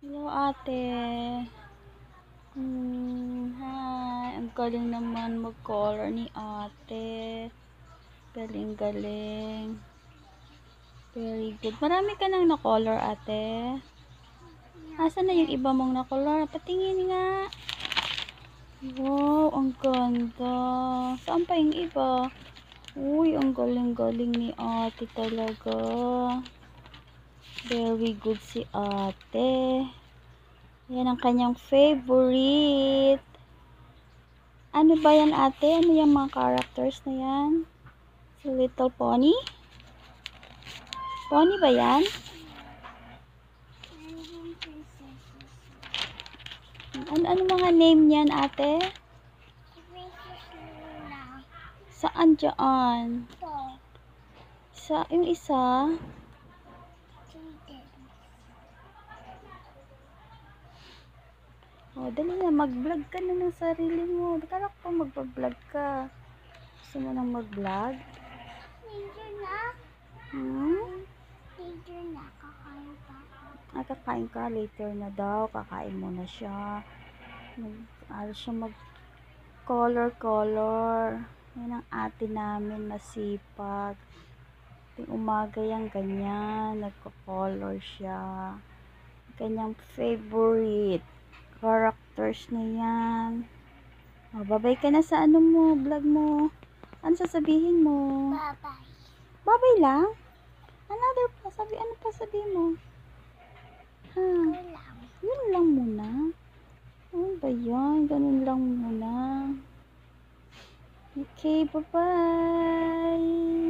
Hello, ate. Hi. Ang galing naman mag-color ni ate. Galing-galing. Very good. Marami ka nang na-color, ate. Asan na yung iba mong na-color? Patingin nga. Wow, ang ganda. Saan pa yung iba? Uy, ang galing-galing ni ate talaga. Very good si ate. Yan ang kanyang favorite. Ano ba yan, ate? Ano yung mga characters na yan? Si Little Pony? Pony ba yan? Ano mga name niyan, ate? Saan dyan? Sa yung isa? Oh, dali na, mag-vlog ka na ng sarili mo. Kala ko pa mag-vlog ka. Gusto mo nang mag-vlog? Later na. Hmm? Later na. Kakain pa. Kakain ka later na daw. Kakain muna siya. Siya mag-color. Yan ang ate namin masipag. Ting umaga yan ganyan. Nagko-color siya. Kanyang favorite characters na yan. Oh, babay ka na sa ano mo, vlog mo. Ano sasabihin mo? Bye-bye. Babay lang? Another pa, ano pa sabihin mo? Ha? Lang. Yun lang muna. Ano ba yan? Ganun lang muna. Okay, bye-bye.